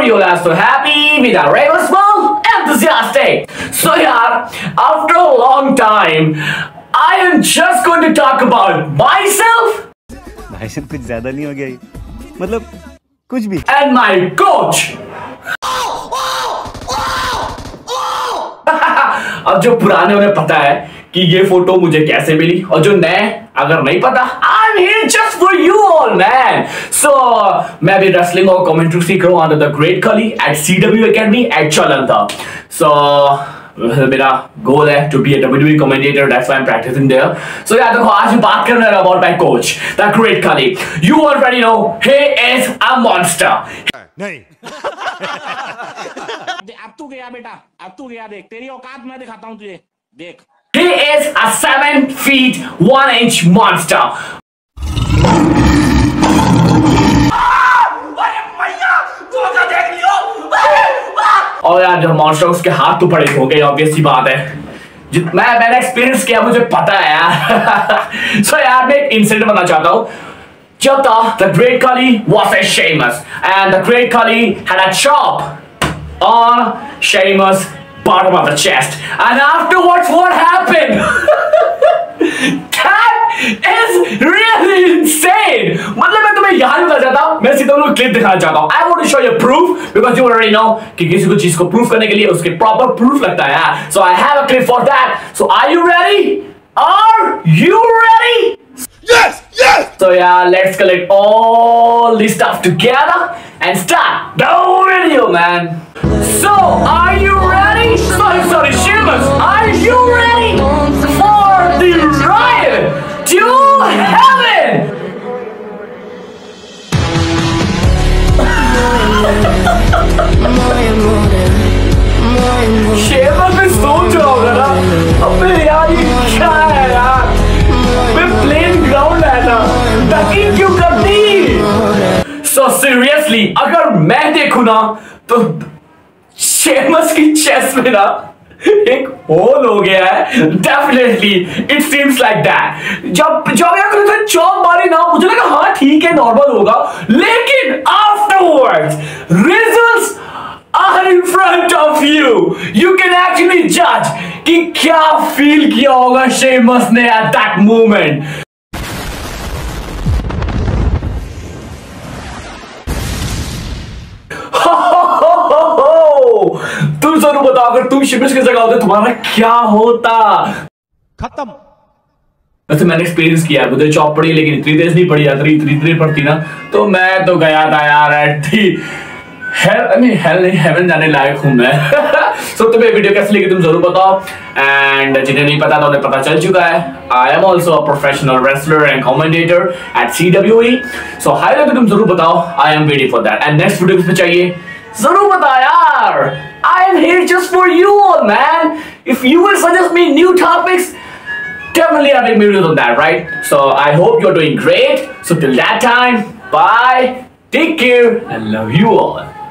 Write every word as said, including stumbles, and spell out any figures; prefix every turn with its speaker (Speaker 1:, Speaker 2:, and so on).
Speaker 1: you all are so happy with a regular small enthusiastic. So yeah, after a long time, I am just going to talk about myself.
Speaker 2: भाई साहब कुछ ज्यादा नहीं हो गया ये? मतलब कुछ भी.
Speaker 1: And my coach. अब जो पुराने उन्हें पता है कि ये फोटो मुझे कैसे मिली, और जो नए अगर नहीं पता, I'm here just for you all man. So मैं भी रेसलिंग और कमेंट्री सीख रहा हूँ under the Great Khali at C W Academy at Jalandhar. So मेरा गोल है to be a W W E commentator. That's why I'm practicing there. So यार देखो, आज बात करना है about my coach, the Great Khali. You already know he is a monster.
Speaker 2: नहीं.
Speaker 3: अब तू गया बेटा, अब तू गया, देख तेरी औकात मैं दिखाता हूँ तुझे, देख.
Speaker 1: He is a seven feet one inch monster. और यार जो मॉन्स्टर उसके हाथ तो बड़े हो गए, ऑब्वियस सी बात है. जितना मैंने एक्सपीरियंस किया मुझे पता है यार. सो so, यार मैं एक इंसिडेंट बताना चाहता हूँ. जब था the Great Khali was a Sheamus and the Great Khali had a chop on Sheamus' bottom of the chest, and afterwards what happened? That is really insane. मतलब मैं तुम्हें यहाँ नहीं बता चाहता, मैं सीधा उनको क्लिप दिखाना चाहता हूँ. I want to show you proof because you already know कि किसी को चीज को प्रूफ करने के लिए उसके प्रॉपर प्रूफ लगता है. So I have a clip for that. So are you ready? Are you ready?
Speaker 2: Yes, yes.
Speaker 1: So yeah, let's collect all this stuff together and start the video, man. So are you ready? Sorry, sorry, Sheamus. Are you ready for the ride to heaven? Sheamus में सोच रहा होगा ना, अबे यार ये क्या है यार? मैं प्लेन ग्राउंड है ना, ताकि क्यों करती? So seriously, अगर मैं देखूँ ना, तो शेमस की चेस्ट में ना एक होल हो गया है. Definitely, it seems like that. जब जब यार उसने चॉप मारी ना, मुझे लगा हाँ ठीक है, नॉर्मल होगा. लेकिन afterwards, results are in front of you. You can actually judge कि क्या फील किया होगा शेमस ने at that moment. तुम जरूर बताओ, अगर तुम शेमस की जगह होते तुम्हारा क्या होता?
Speaker 2: खत्म.
Speaker 1: वैसे मैंने एक्सपीरियंस किया, मुझे चॉप पड़ी लेकिन इतनी तेज नहीं पड़ी. इतनी इतनी इतनी पड़ती ना तो मैं तो गया था यार एट दी हेल नहीं हेल नहीं हेवन जाने लायक हूं मैं. सो so, तुम्हें वीडियो कैसी लगी तुम जरूर बताओ. एंड जिन्हें नहीं पता तो उन्हें पता चल चुका है. I am also a professional wrestler and commentator at C W E. सो हाई लगे तुम जरूर बताओ. I am waiting for that. And next video किसमें चाहिए जरूर बताओ यार. I am here just for you all, man. If you will suggest me new topics, definitely I'll make videos on that, right? So I hope you're doing great. So till that time, bye, take care, and love you all.